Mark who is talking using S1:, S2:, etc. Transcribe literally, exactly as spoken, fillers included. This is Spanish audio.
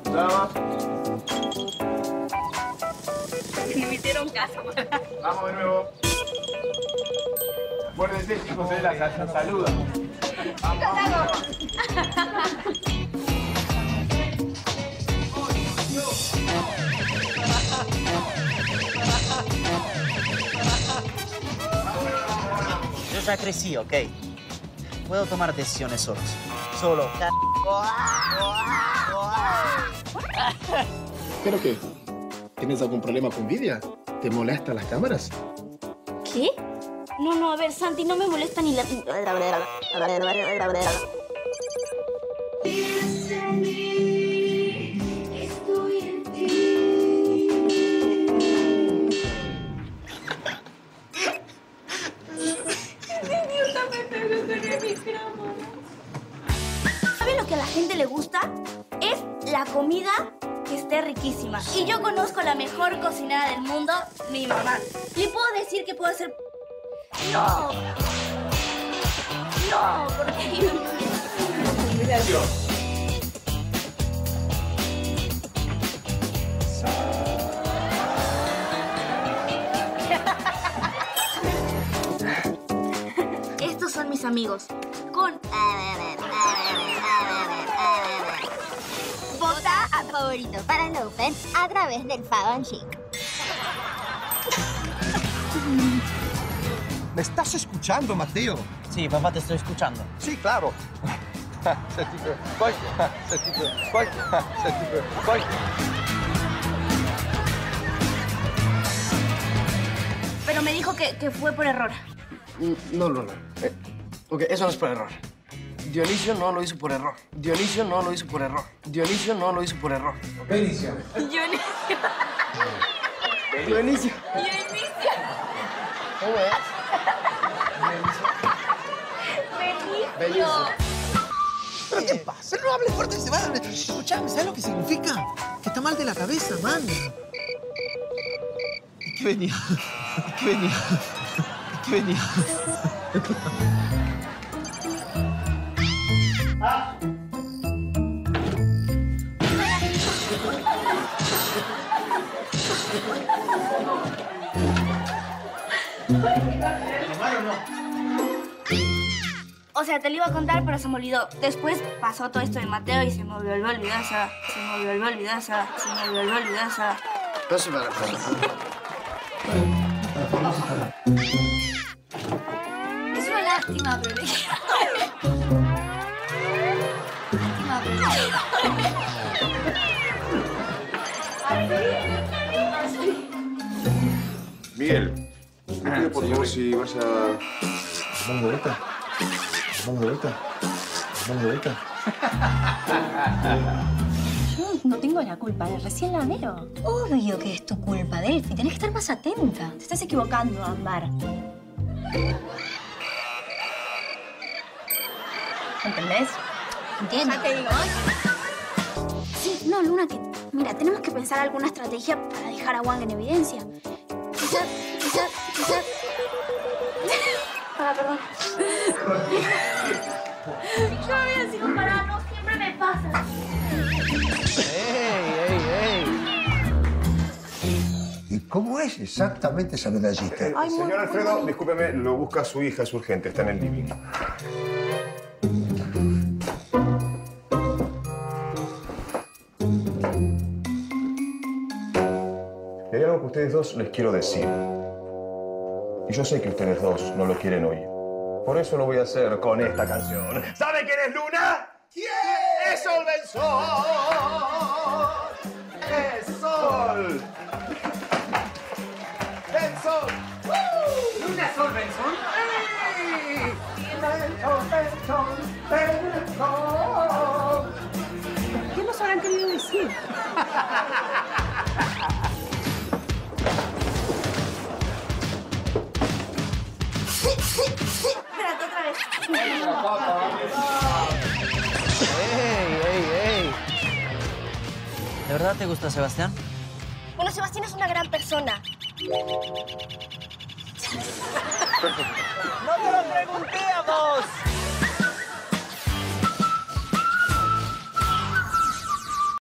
S1: Vamos.
S2: Me metieron caso.
S1: Vamos de nuevo. Acuérdense, chicos, de la casa. Saluda. Vamos.
S3: Yo ya crecí, ¿ok? Puedo tomar decisiones solos. Solo.
S4: ¿Pero qué? ¿Tienes algún problema con Vidia? ¿Te molestan las cámaras?
S2: ¿Qué? No, no, a ver, Santi, no me molesta ni la... ¿Sabe lo que a la gente le gusta? Es la comida que esté riquísima. Y yo conozco la mejor cocinera del mundo, mi mamá. ¿Le puedo decir que puedo hacer...? ¡No! ¡No! Porque... Estos son mis amigos. Con...
S5: Vota a favorito para Laufen a través del Fagon Chic.
S6: ¿Me estás escuchando, Mateo?
S3: Sí, papá, te estoy escuchando.
S6: Sí, claro.
S2: Pero me dijo que, que fue por error.
S7: No, Luna. Eh, ok, eso no es por error. Dionisio no lo hizo por error. Dionisio no lo hizo por error. Dionisio no lo hizo por error.
S1: Benicio.
S2: Dionisio.
S7: Dionisio.
S2: Dionisio.
S7: ¿Cómo es?
S2: Benicio.
S6: ¿Pero qué pasa? No hables fuerte, se va a... Escuchame, ¿sabes lo que significa? Que está mal de la cabeza, man. ¿Qué venía? ¿Qué venía? ¿Qué venía?
S1: Ah.
S2: O sea, te lo iba a contar, pero se me olvidó. Después pasó todo esto de Mateo y se me volvió a olvidar, o sea, se me volvió a olvidar, o sea, se me volvió a olvidar, o sea.
S7: No se me recuerda.
S2: Es una lástima, pero le Lástima, pero
S1: Miguel, te pido por favor si vas a...
S4: Vamos de vuelta. Vamos de vuelta. Vamos de vuelta.
S8: Yo no tengo la culpa, recién la veo. Obvio que es tu culpa, Delphi. Tenés que estar más atenta. Te estás equivocando, Ámbar. ¿Entendés?
S2: entiendo. Ya te digo. Sí, no, Luna, que... Mira, tenemos que pensar alguna estrategia para dejar a Wang en evidencia. Quizás, quizás, quizás... Ah, perdón. Yo había sido parada, no siempre me pasa.
S6: ¡Ey, ey, ey!
S9: ¿Y cómo es exactamente esa medallita?
S1: Eh,
S2: Ay,
S1: señor
S2: muy,
S1: Alfredo,
S2: muy...
S1: discúlpeme, lo busca su hija, es urgente, está en el living. Y hay algo que ustedes dos les quiero decir. Y yo sé que ustedes dos no lo quieren oír. Por eso lo voy a hacer con esta canción. ¿Sabe quién es Luna? ¿Quién? ¡Es Sol Benzón! ¡Es Sol! ¡Benzón! ¡Uh! ¿Luna Sol Benzón? ¡Ey! ¡Benzón, Benzón, Benzón!
S8: ¿Qué nos habrán querido decir?
S2: Espérate otra vez.
S3: ¡Ey, ey, ey! ¿De verdad te gusta Sebastián?
S2: Bueno, Sebastián es una gran persona.
S3: ¡No te lo pregunté a vos!